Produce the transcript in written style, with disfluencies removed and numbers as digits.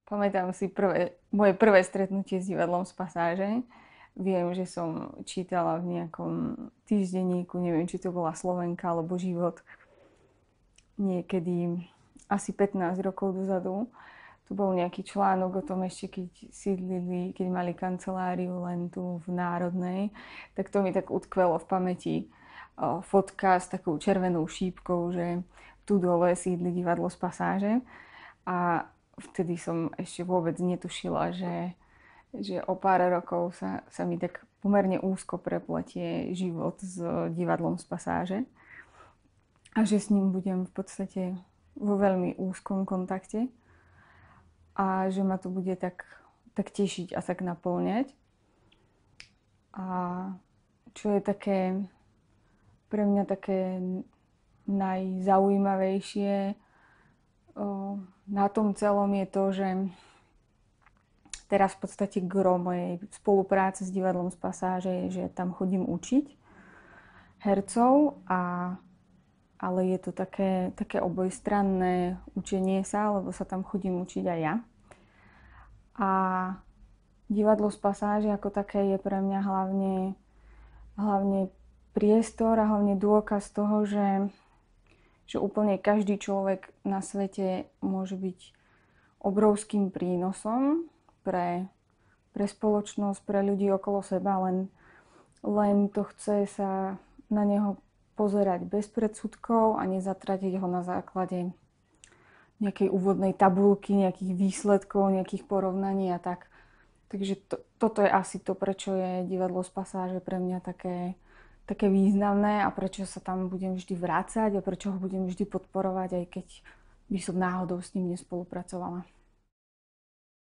Pamätám si moje prvé stretnutie s divadlom z Pasáže. Viem, že som čítala v nejakom týždenníku, neviem, či to bola Slovenka alebo Život, niekedy asi 15 rokov dozadu. Tu bol nejaký článok o tom ešte, keď mali kanceláriu len tu v Národnej, tak to mi tak utkvelo v pamäti. Fotka s takou červenou šípkou, že tu dole sídli divadlo z Pasáže. A vtedy som ešte vôbec netušila, že o pár rokov sa mi tak pomerne úzko prepletie život s divadlom z Pasáže a že s ním budem v podstate vo veľmi úzkom kontakte a že ma to bude tak tešiť a tak naplňať. A čo je pre mňa také najzaujímavejšie na tom celom je to, že teraz v podstate gro mojej spolupráce s divadlom z Pasáže je, že tam chodím učiť hercov, ale je to také obojstranné učenie sa, lebo sa tam chodím učiť aj ja. A divadlo z Pasáže ako také je pre mňa hlavne priestor a hlavne dôkaz toho, že úplne každý človek na svete môže byť obrovským prínosom pre spoločnosť, pre ľudí okolo seba, len to chce sa na neho pozerať bez predsudkov a nezatratiť ho na základe nejakej úvodnej tabuľky, nejakých výsledkov, nejakých porovnaní a tak. Takže toto je asi to, prečo je divadlo z Pasáže pre mňa také významné a prečo sa tam budem vždy vrácať a prečo ho budem vždy podporovať, aj keď by som náhodou s ním nespolupracovala.